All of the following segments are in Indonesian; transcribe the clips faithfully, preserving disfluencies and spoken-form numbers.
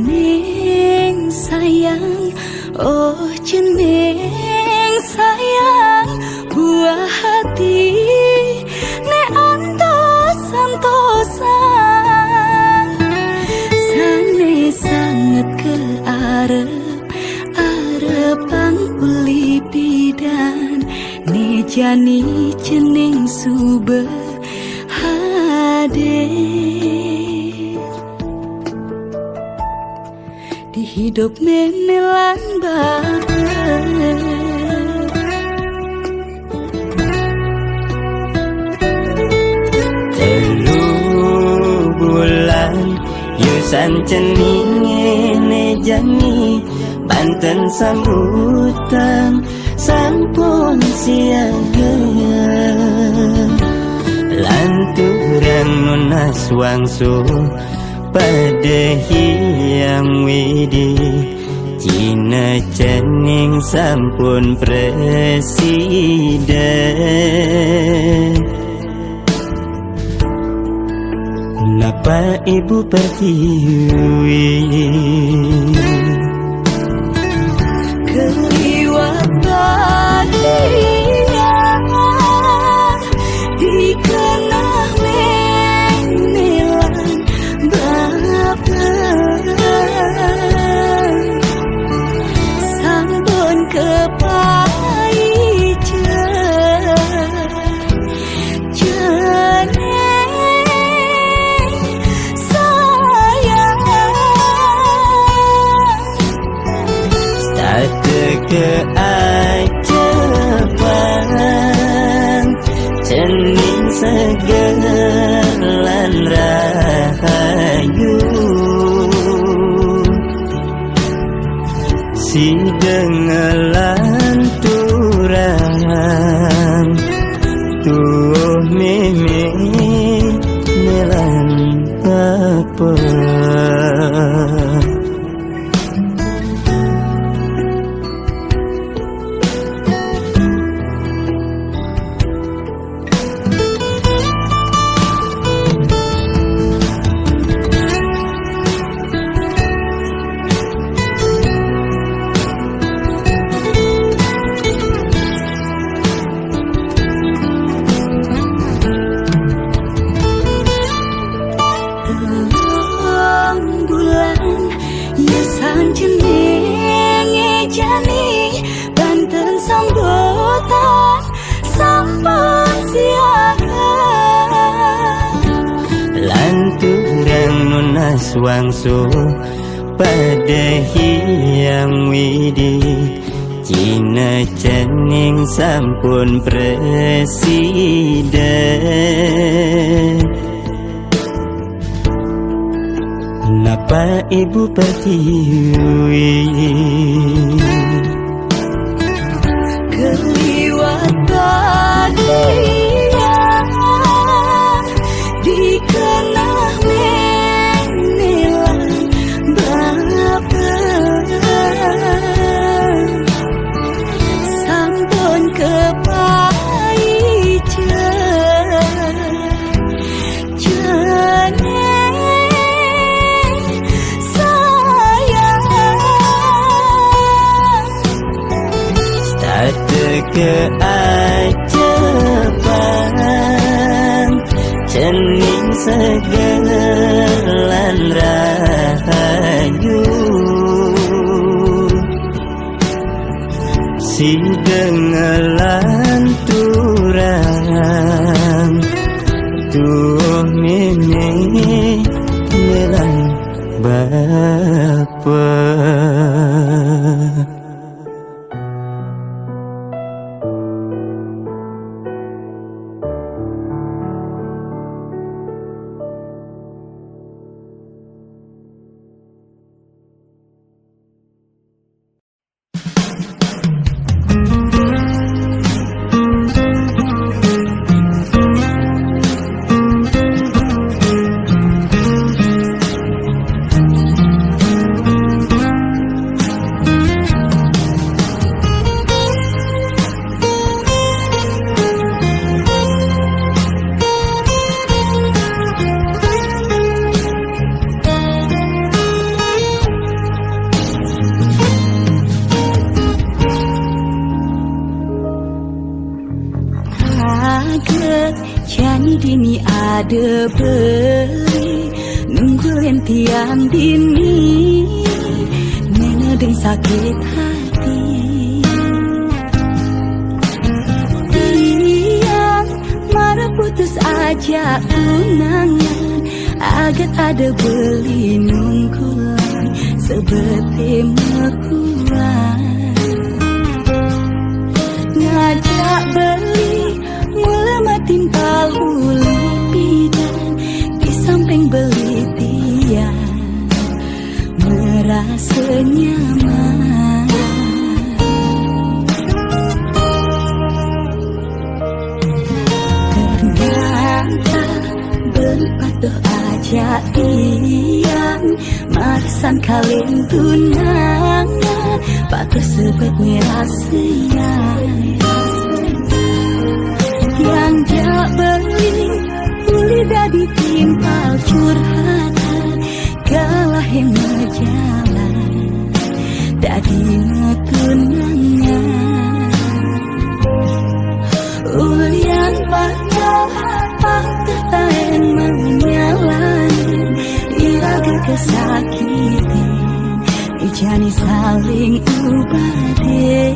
jeneng sayang, oh jeneng sayang, buah hati ne antos-antosan. Sane sangat ke arep arepang uli bidan, ne jani jeneng sube hadir di hidup menelan baper. Telu bulan yusan ceninge ne jani, Banten sambutan sampun siaga. Lanturan nunas wangsu pada hiang widi, Cina cening sampun presiden. Napa ibu pertiwi keliwat bagian dikenal menelan baper. Sampun kepaijan jeneng sayang, starte keajaban cening segelan rahayu. Si dengelan turang tuh mimi nelan apa. Wangsu pada hiang widi, Cina cening sampun presiden. Napa ibu pertiwi keliwat bagian dikenal menelan baper. Sampun kepaijan jeneng sayang, starte keajaban cening segelan rahayu. Si dengelan turang tuh mimi nelan bapa. ada beli nungguin tiang dini nengadeng sakit hati. Tiang marah putus aja unangan agat ada beli nunggulan sebete mekuan ngajak beli mula matimpal uli pidan di samping beli tiang merasa nyaman. Ternyata beli patuh aja tiang marisan kalian tunangan patuh sebet ngerasian yang jak beli uli dadi timpal curhatan kalah yang ngejalan dadi ngetunangan ulian patah patah taen menyalan iraga kesakitan ijani saling ubade.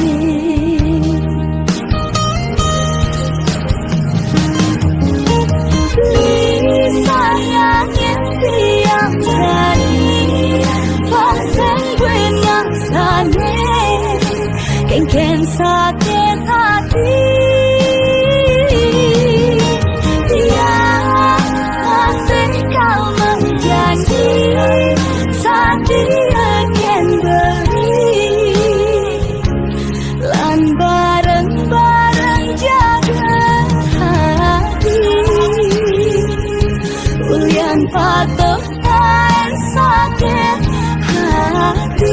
Sayangin tiang tadi pasang gue ngaksane kengken sakit hati. Tiang masih kau menjanji saat dia ken beri lan bareng-bareng jaga hati. Ulian patuh tahan sakit hati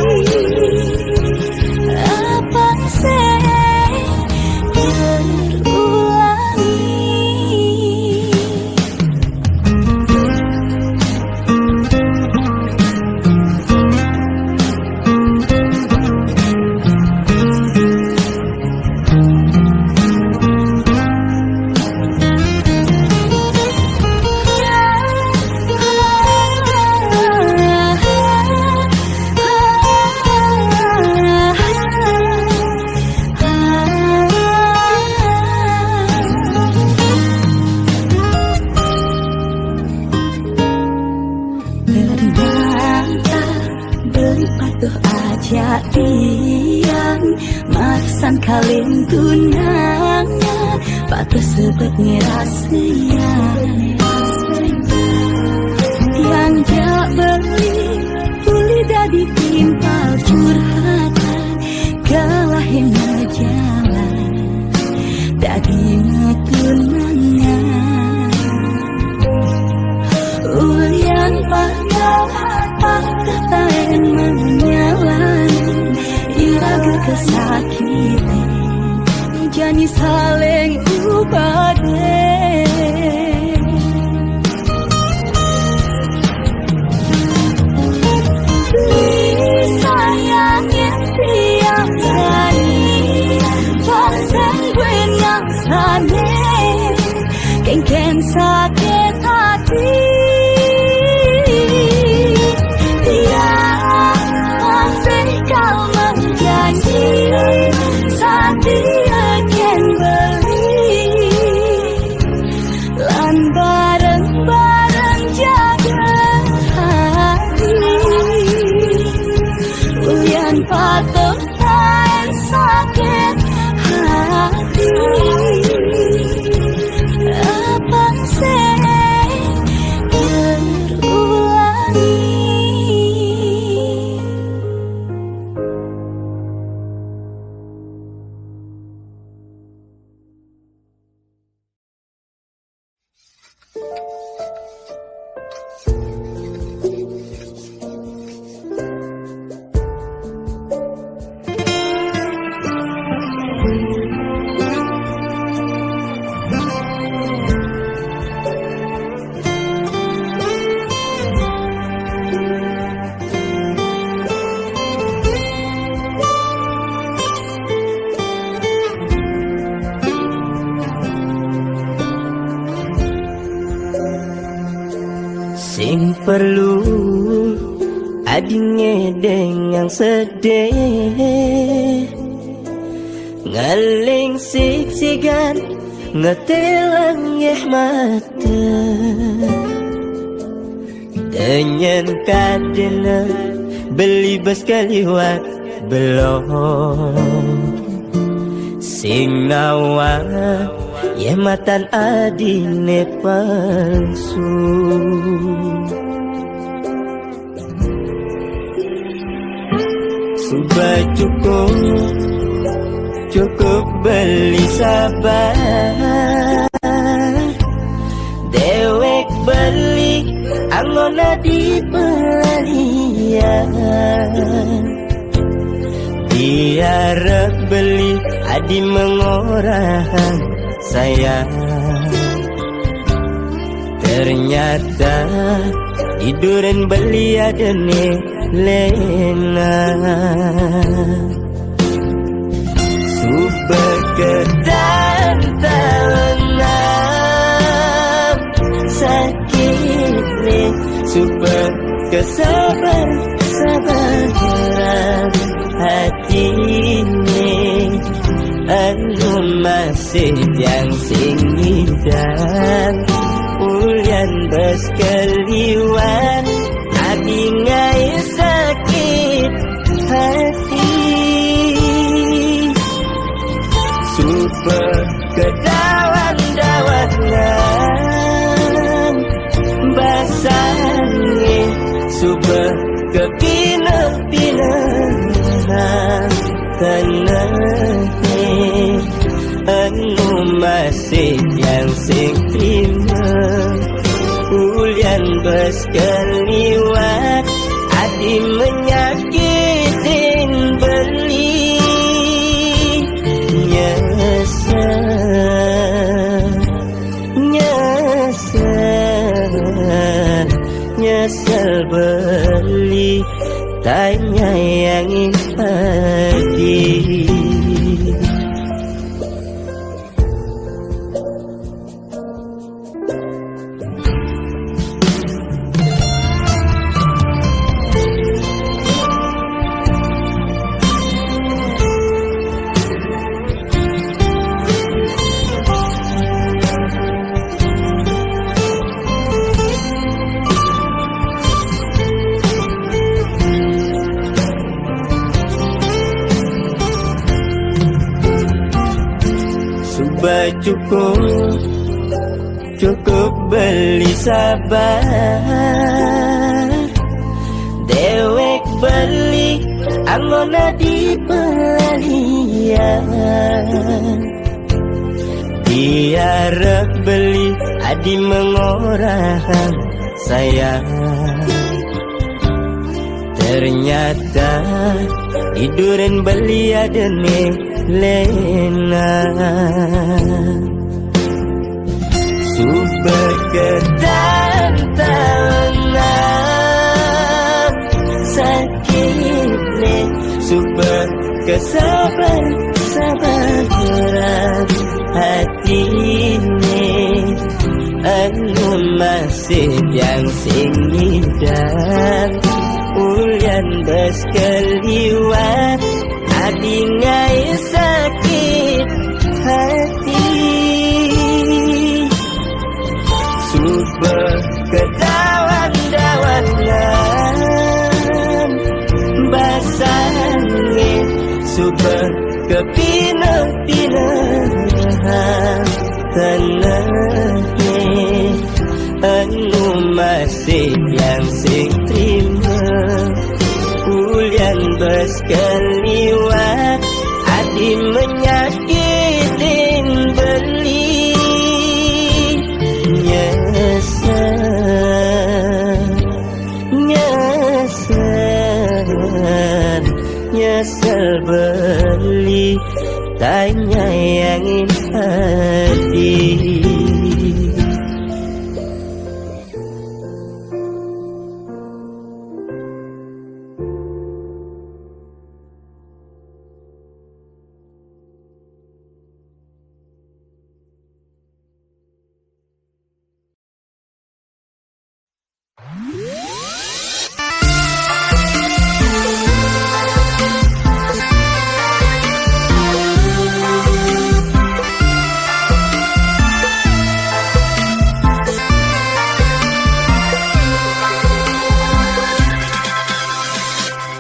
apa sih terulangi. Ternyata beli patuh aja tiang marisan kalian tunangan patuh sebet ngerasian yang jak beli uli dadi timpal curhatan kalah yang ngejalan dadi ngetunangan ulian patah patah taen menyalan iraga kesakitan jani saling ubade. Sayangin tiang tadi pasang gue ngaksane kengken sakit hati. Kau menjanji saat dia ken beri perlu adinge dengan sedih ngaling siksigan ngatelang yeh mata dengan kadena beli bersekaliwat belum sing nawa ye matan adine palsu sudah cukup cukup beli sabar dewek beli angona di pelalian diarep beli adi mengorang sayang ternyata tiduran beli adene lena super kedan talenam sakit nih super kesabar sabaran hati ini anu masih yang singidan ulian bersekeliwan adi ngai sakit hati super kedawan-dawanan basangi super kepinah-pinahan tenahi anu masih yang sing terima ulian bersekeliwat adi menyakitin beli nyesel nyesel nyesel beli tanya yang pagi cukup cukup beli sabar dewek beli angona di pelalian diarep beli adi mengorang sayang ternyata tiduran beli adene lena super kedan talenam sakit nih super kesabar sabaran hati ini anu masih yang singidan ulian bersekeliwat adi ngai sakit hati super kedawan-dawanan basangi super kepinah-pinahan tenahi anu masih yang sing terima ulian bersekeliwat adi menyakitin beli nyesel nyesel nyesel beli tanya yang hati Yeah.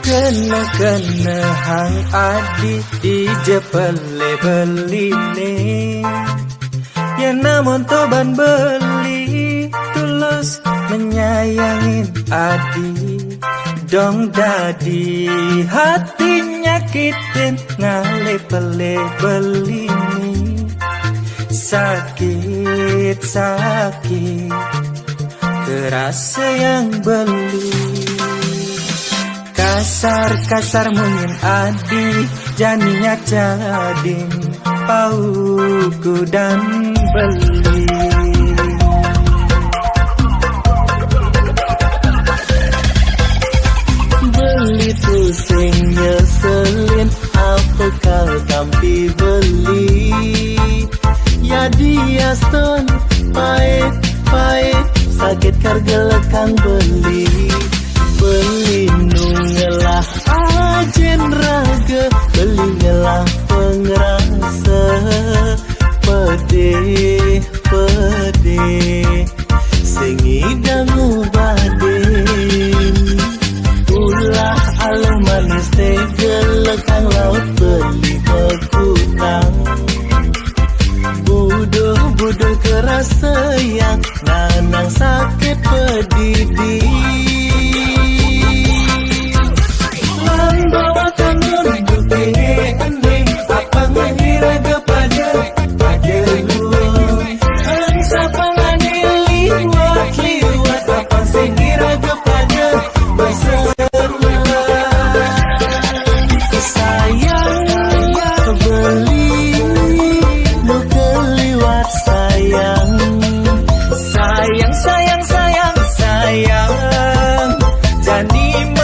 Kena-kena hang adi di jepele beline ya namun toban beli tulus menyayangin adi dong dadi hati nyakitin ngale pele belini sakit sakit kerasa yang beli kasar-kasar mungkin adi janinya jadin pauku dan beli beli pusing nyeselin apa kau tampi beli ya dia stone pahit pahit sakit karga lekang beli beli nungelah ajen raga beli ngelah pengerasa pedih pedih sengidang ubadin ulah alu manis tegelekang laut beli bekutang buduh-buduh kerasa yang nanang sakit pedidi bawa tangan bukini ending apa mengira kepada pada lu angsa pangani liwat liwat apa sengira kepada beserta sayang beli lu keliwat sayang sayang sayang sayang sayang jadi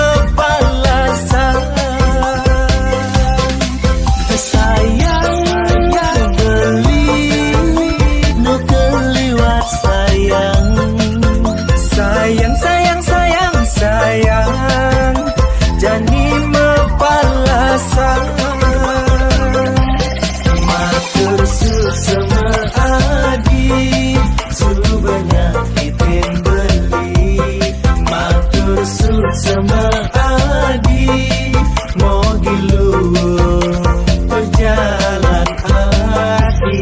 sama adi mau gilu berjalan adi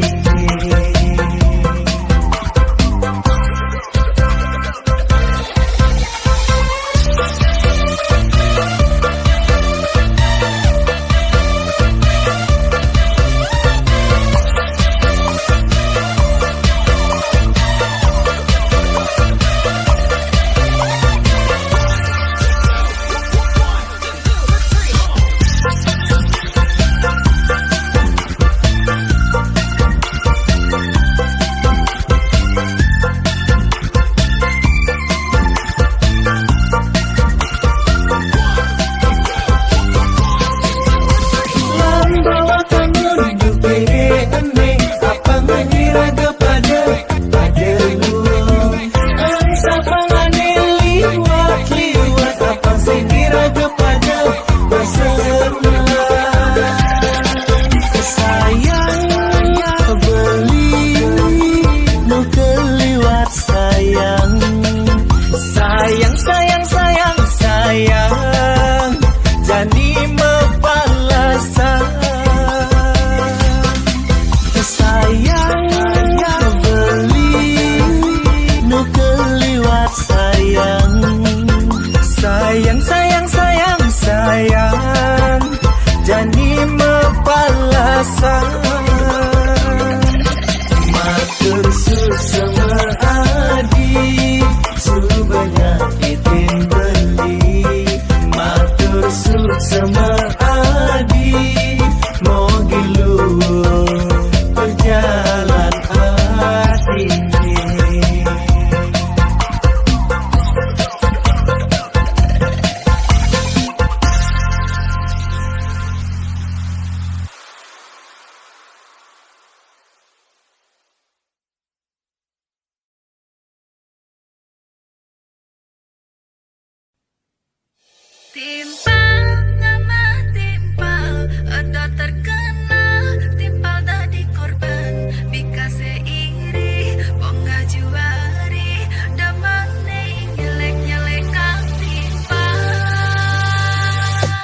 Timpal, nama timpal, ada terkenal, timpal dadi korban, bika seiri, bongga juari, damang neng nyelek nyelek kang timpal.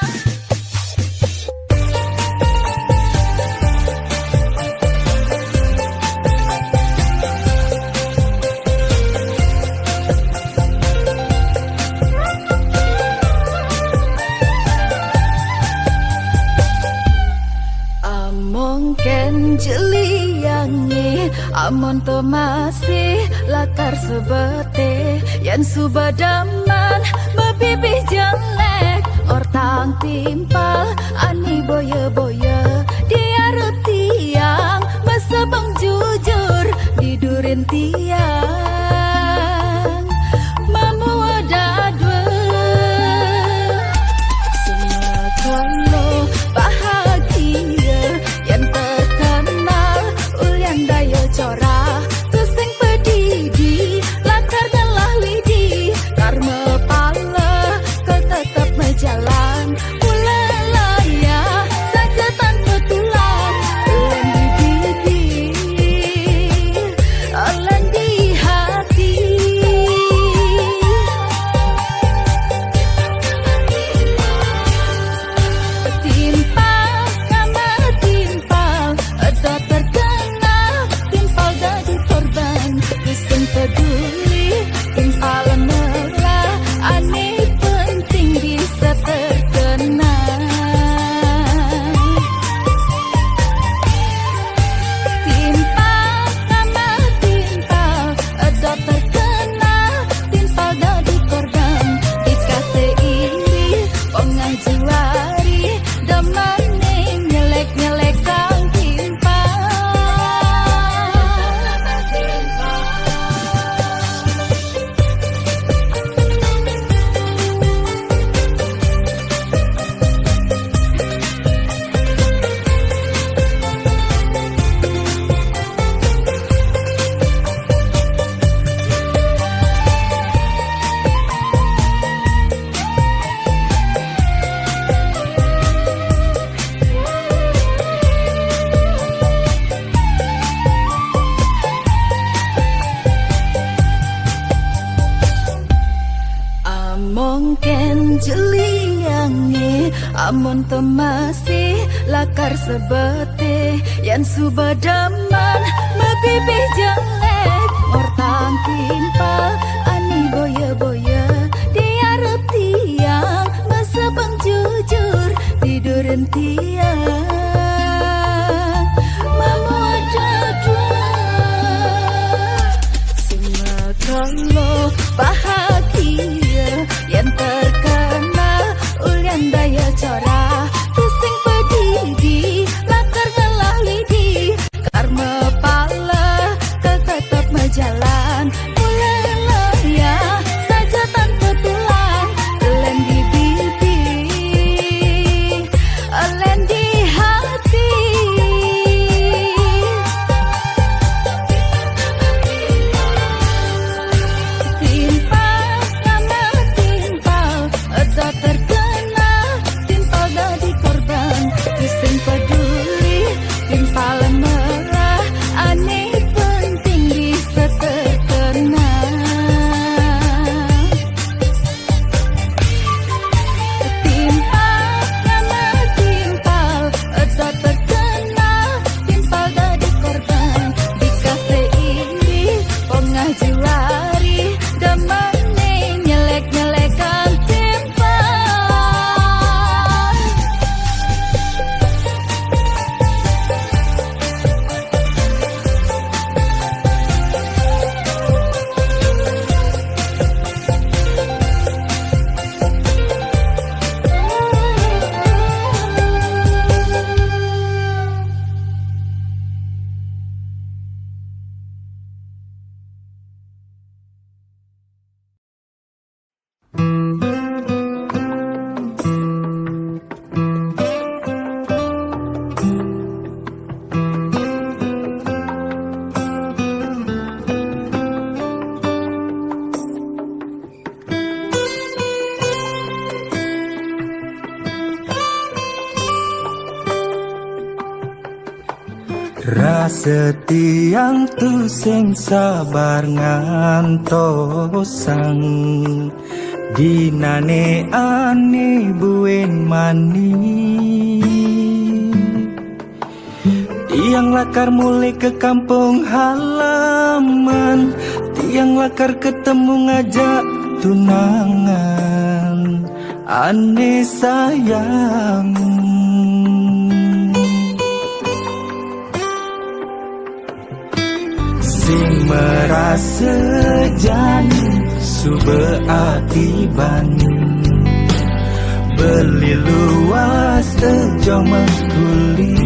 Amun to masih lakar sebete yang subadaman bebibih jelek ortang timpal ani boya-boya diarep tiang mesebeng jujur didurin tiang mamu ada dua semua kalau bahagia yang terkenal ulian daya corah tusing pedidi lakar galah lidi karma pala kau tetap berjalan ulalaya saja tanpa tulang ulan di bibir ulan di hati timpal nama timpal ada terkena timpal jadi korban tusing peduli timpal merah aneh penting bisa terkena timpal nama timpal ada terkena timpal jadi korban dikasih iri pengajuari demane nyelek-nyelek kang timpal mungkin jeliangi amun temasi lakar sebete yang subadaman mebibih jelek ortang timpal ani boya-boya diarep tiang mesebeng jujur tidurin tiang mamu ada dua semua kalau bahagia yang terkenal ulian daya corah tusing pedidi lakar galah lidi karma pala tetap berjalan ulalaya saja tanpa tulang ulen di bibir ulen di hati timpal nama timpal ada terkena timpal jadi korban tusing peduli timpal merah aneh penting bisa terkena timpal nama timpal ada terkena timpal jadi korban dikasih iri pengajuari demane nyelek-nyelekan timpal Rasa tiang tu sing sabar ngantosang dinane ane buen mani tiang lakar mulai ke kampung halaman tiang lakar ketemu ngajak tunangan ane sayang Sing merasa jani subeatiban beli luas tejo mekuli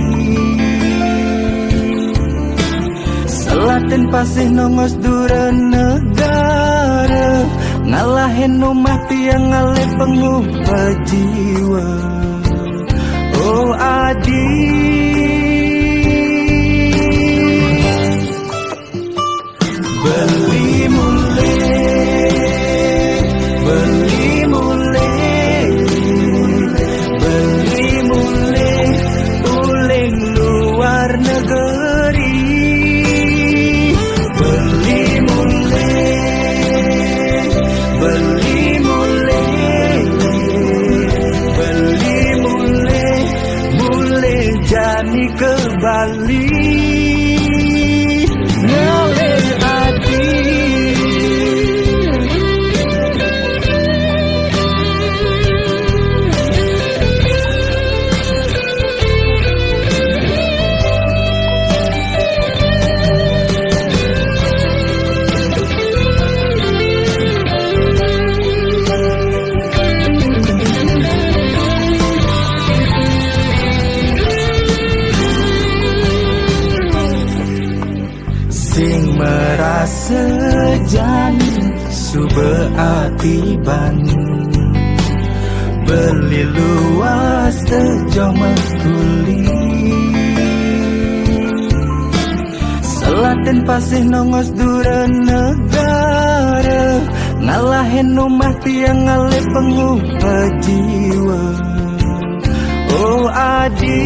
Selaten pasih nongos dura negara ngalahin rumah tiang ngalih pengubah jiwa. Oh adi beli mulai beli mulai beli mulai uling luar negeri beli mulai beli mulai beli mulai mulai jani ke Bali ngalih hati. Sing merasa jani subeatiban beli luas tejo mekuli Selaten pasih nongos dura negara ngalahin rumah tiang ngalih pengubah jiwa. Oh adi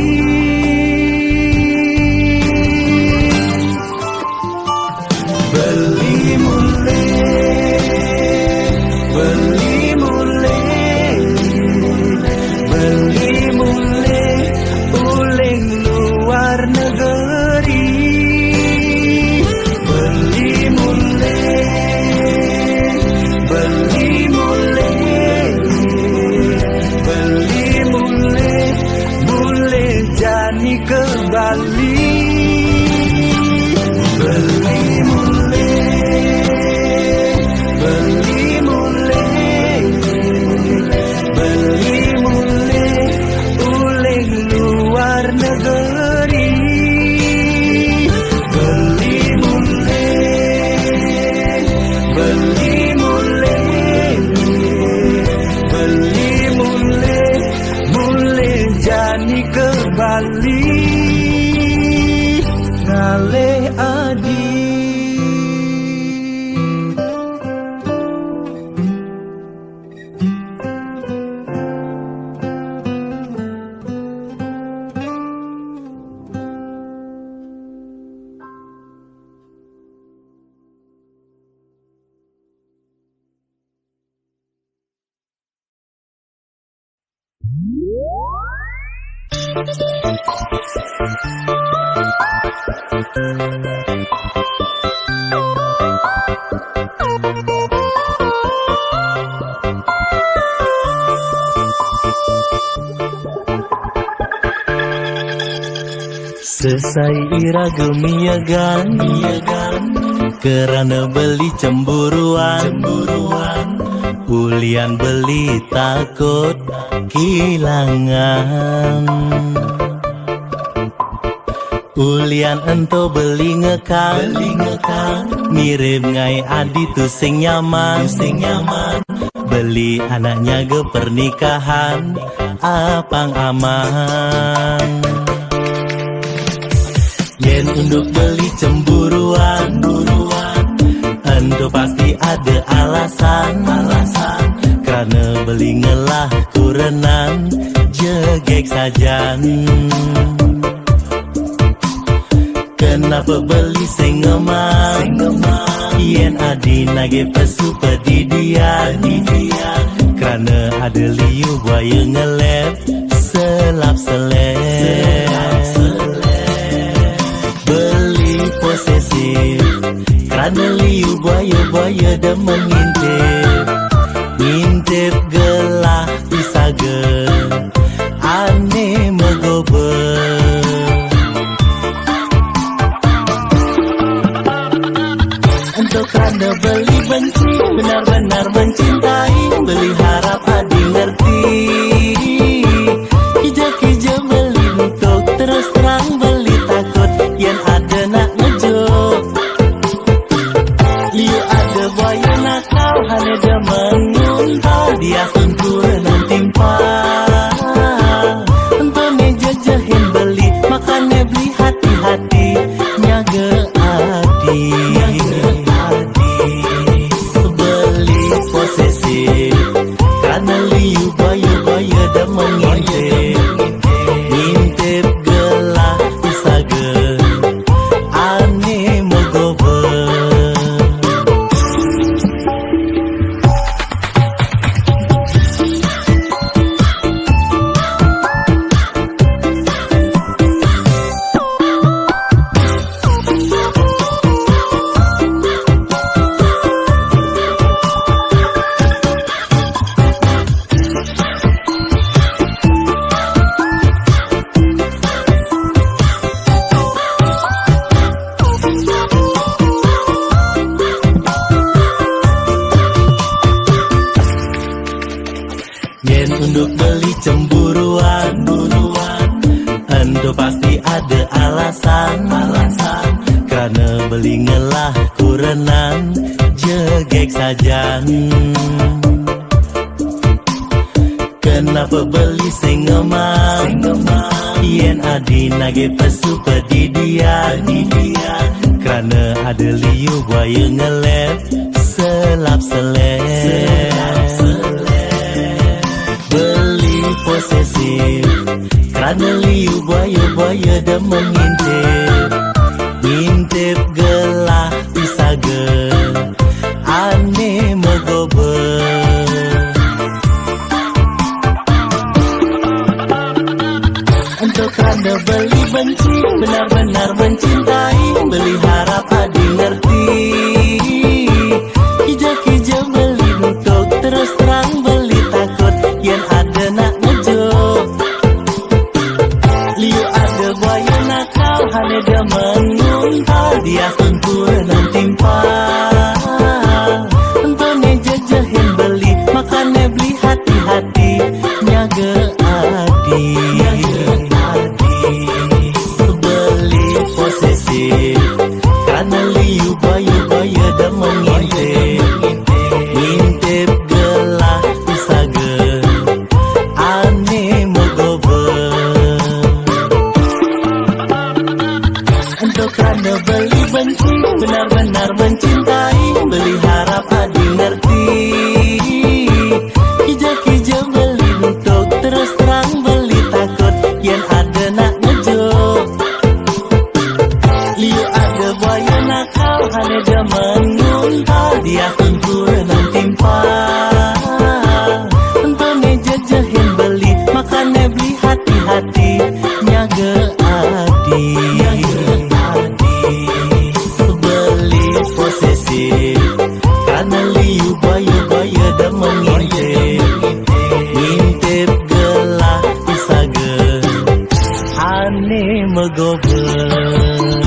beli mulai beli mulai beli mulai uling luar negeri beli mulai beli mulai beli mulai mulai jani ke Bali beli Bali ngalih adi. Selesai ira gemiagan, kerana beli cemburuan, cemburuan. Ulian beli takut kehilangan. Ulian ento beli ngekang, beli ngekang. Mirip ngai adi tu sing nyaman, sing nyaman. Beli anaknya ke pernikahan, apang aman. Yen unduk beli cemburuan, cemburuan. Endo pasti ada alasan, alasan. Karena beli ngelah kurenan, jegek sajan. Kenapa beli sing ngeman, sing ngeman. Yen adi nage pesu pedidian, pedidian. Karena ada liu buaya ngelep, selap selep, beli posesif. Karena liu buaya-buaya dan mengintip, ngintip gelah pisaga, aneh megober. mengintip ngintip gelah pisageun ane mogobeun. Yen unduk beli cemburuan, buruan, endo pasti ada alasan, alasan. Karena beli ngelah kurenan, jegek sajan. Kenapa beli sing ngemang, yen adi nage pesu pedidian, karena ada liu buaya ngelep, selap selep. Beli posesif karena liu buaya-buaya dan mengintip ngintip gelah pisageun ane megobeun. Untuk karena beli benci benar-benar mencintai, beli harap adi ngerti. Kija-kija beli nutuk terus terang beli takut yen ada nak ngejok. Liu ada buaya nakal hanya dia menguntal, dia sempurna timpal. Entone jajahin beli makanya beli hati-hati nyaga adi. Beli posesif karena liu buaya-buaya dan mengintip ngintip gelah pisageun ane mogobeun. Untuk karena beli benci benar-benar mencintai, beli harap adi ngerti. Kija-kija beli nutuk terus terang beli takut yen ada nak ngejok. Liu ada buaya nakal hanya dia menguntal, dia sempurna timpal. Entone jajahin beli makanya beli hati-hati nyaga adi. Beli posesif karena liu buaya-buaya dan mengintip ngintip gelah pisageun ane megobeun.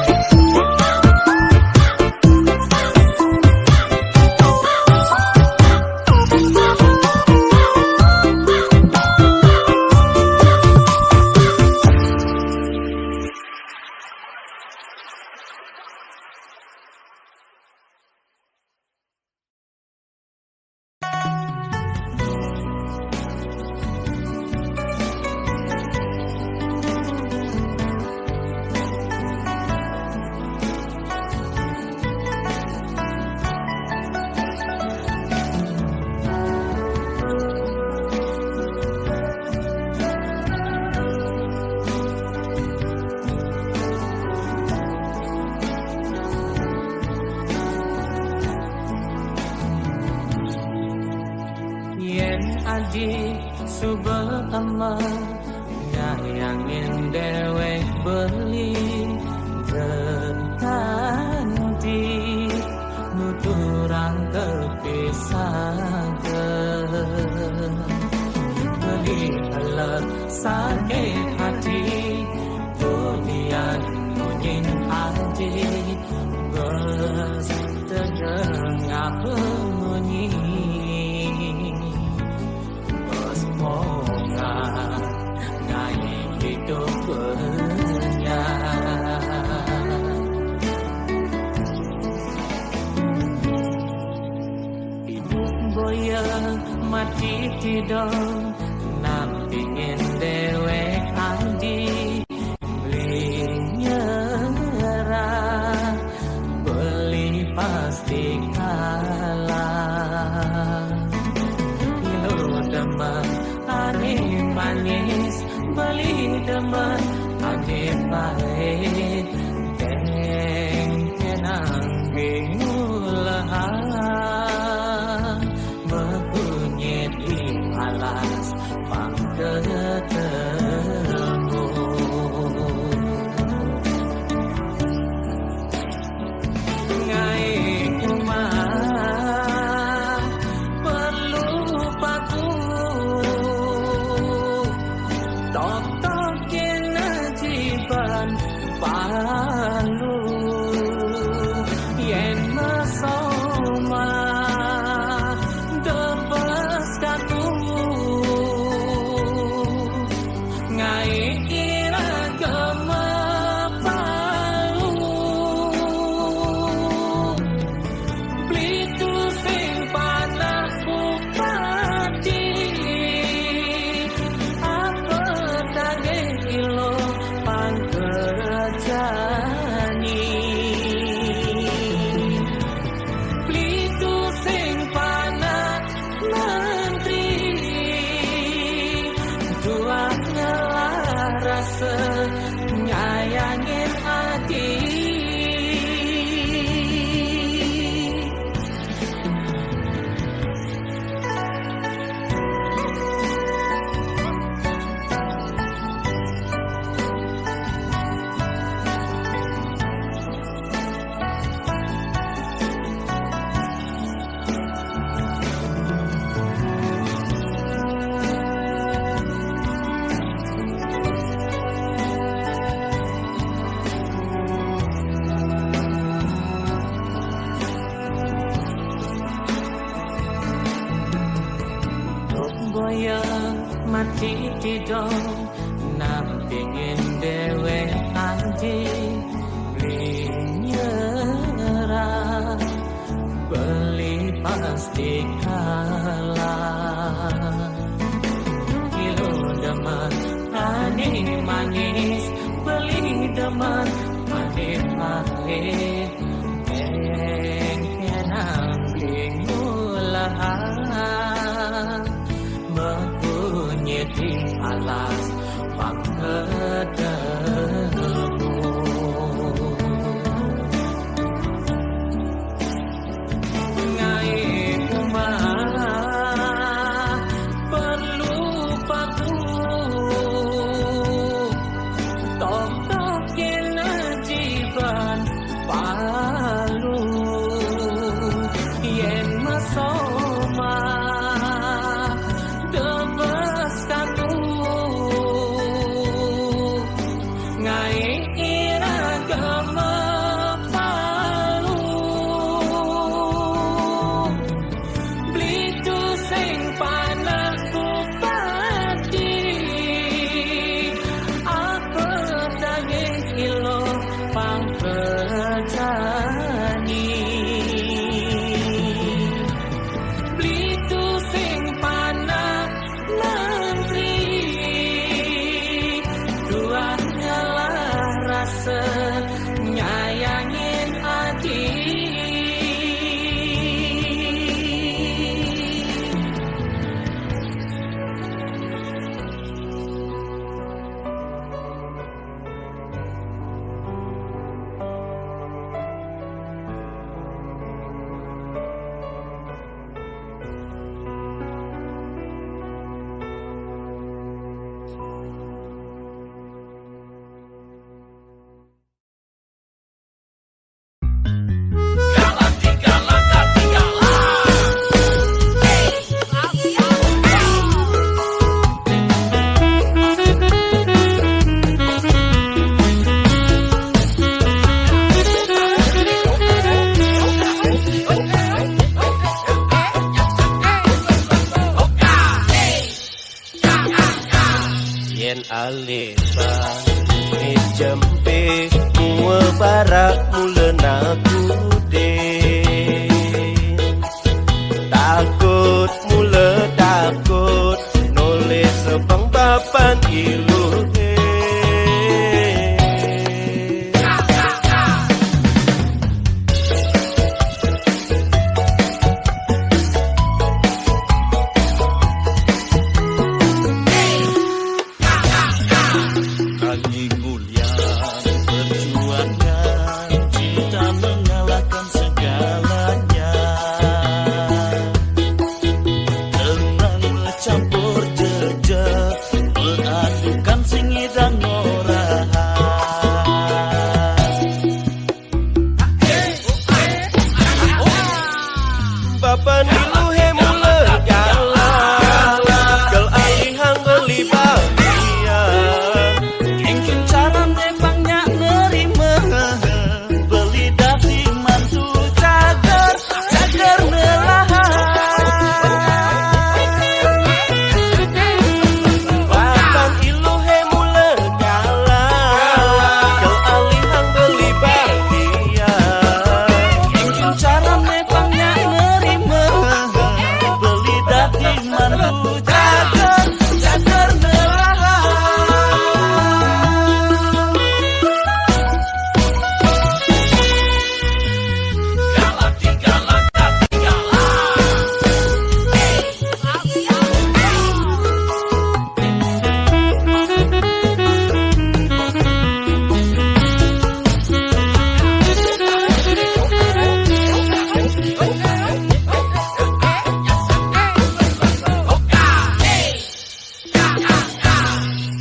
Adi subel amal nyayangin dewek beli Ganti nuturang kepisahan beli halat sakit hati tulian nunyin hati bes terdengar bunyi semoga gaya hidup bernyata hidup boya mati tidak nampingin dewek andi beli nyerah beli pasti kalah ilu demam ani man manis beli demen ane pahit deng kenang bingulahan berkunyit ipalas pangketemu ngai kumah perlu paku tok-tok kena jiban palu yen masoma debes katu ngai kira gema palu blitu sing panaku pati apa tage ilo pangkerjani blitu sing panak menteri dua ngelah rasa nyayangin hati goyang mati tidong nam pingin dewe anjing nyerah beli pasti kalah kilo demen ane manis beli demen ane pahit deng kenang bingulahan berkunyit alas pangketemu ngai kumah perlu paku tok-tok kena jiban palu yen masoma debes katu ngai ira gema palu blitu sing panaku pati apa tage ilo pangkerjani blitu sing panak menteri dua nyalah rasa nyayangin hati yen alisa ni jempe mua barak mulena kude takut mula takut noleh sebang papan ilu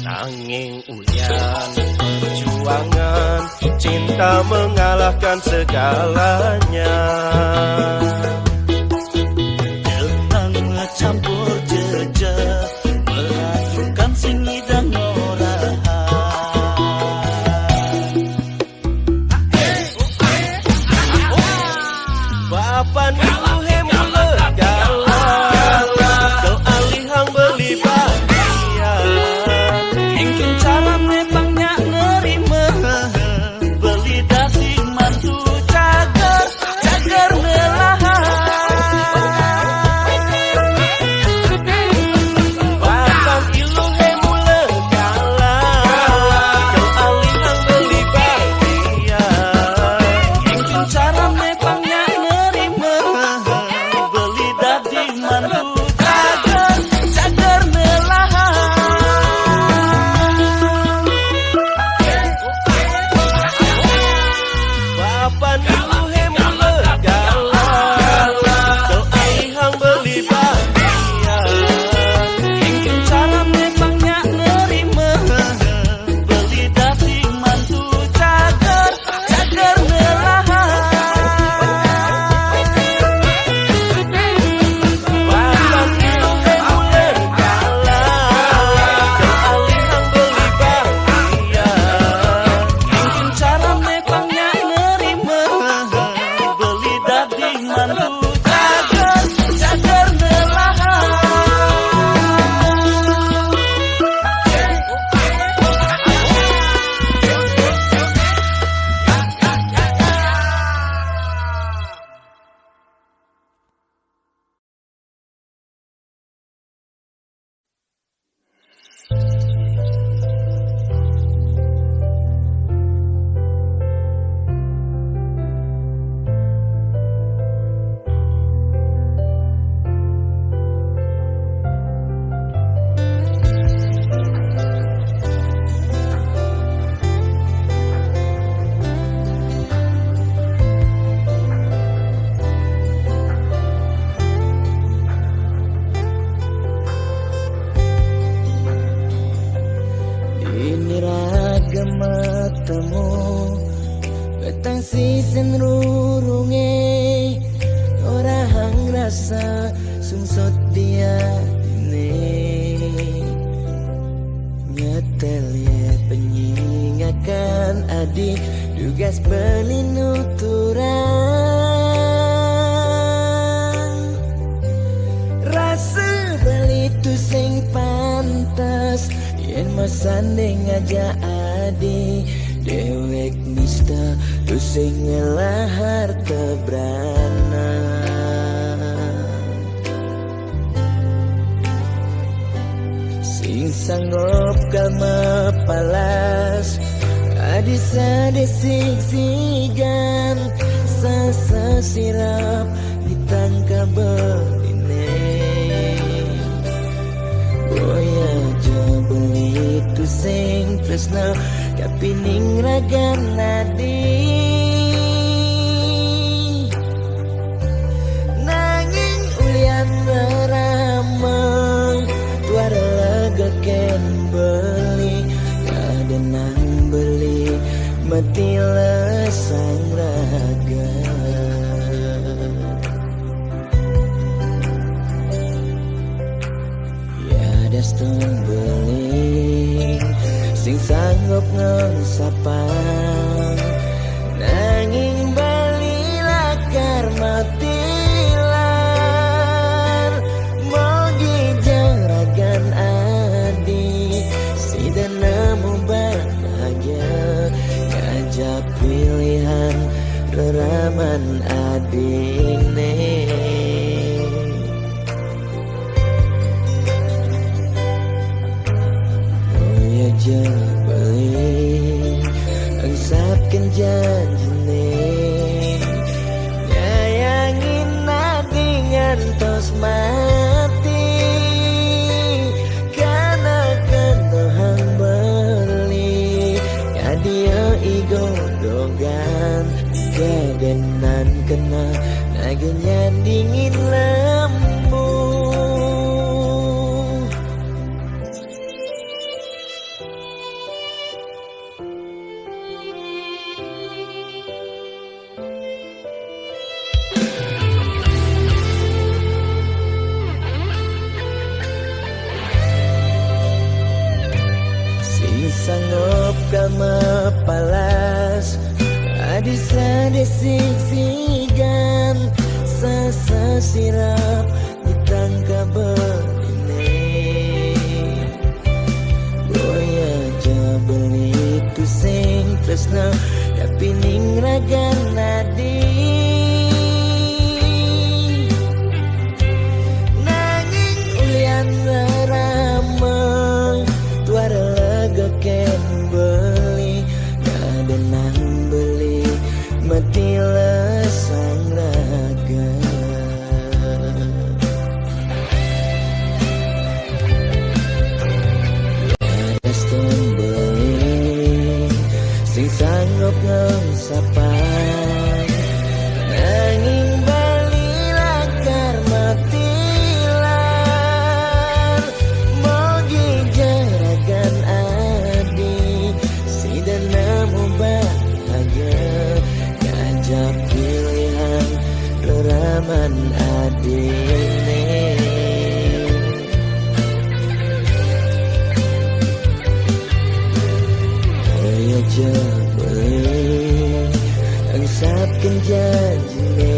Nanging ulian perjuangan, cinta mengalahkan segalanya. Dengan mencampur jejak, melakukan singi dan orahan. Bapan ibu hemu legalan, kau alihang beli bagian. Engkin cara memangnya nerima, beli dati mantu cagar, cagar melahan. Bapan ilu hemu legalan, kau alihang beli bagian. Engkin cara memangnya nerima, beli dati mantu cagar, cagar melahan. Bapan ilu hemu legalan, kau alihang beli bagian. Engkin cara memangnya nerima, beli dati mantu cagar, cagar melahan. Bapan ilu hemu legalan, kau alihang beli bagian. Engkin cara memangnya nerima, beli dati mantu cagar, cagar melahan. Ini raga matamu, betang sisen rurunge, orang rasa sungsot dia ini. Nyetel ya penyingakan adik, tugas pelinuturan. Rasa beli tu sing pantas, yen masanding aja adi. Dewek mista tu sing ngelahar tebrana. Sing sanggup kalma palas, adi sade siksigan, sasa sirap ditangkap beline. Boya aja beli tu sing tresna, kapining ragan nadi. Nanging ulian beramang, tuara lega ken beli, kadenang beli, mati lesang raga. Ya dastung beling, sing sanggup ngesapang, nanging bali lakar matilan. Mogi jaragan adi, si dan nemu bahagia, ngajak pilihan reraman adine. Aja beli angsapkan janjine, nyayangin nadi ngantos mati. Karena kendohang beli, kadia igo dogan, kegenan kena nagenya dingin lembu. sanggup kama palas adi sadesik sigan sasa sirap ditangka begini boya jabeli tu sing tresna tapi ning ragan nadi nanging ulian ramah tuara lega ken beli ada nang beli matilah sang raga ada stone beli sing sanggup ngesapan nanging bali lakar matilan mogi jaragan adi si dan namu bahagia ngajak pilihan leraman adi Ayo jabeli angsapkan janji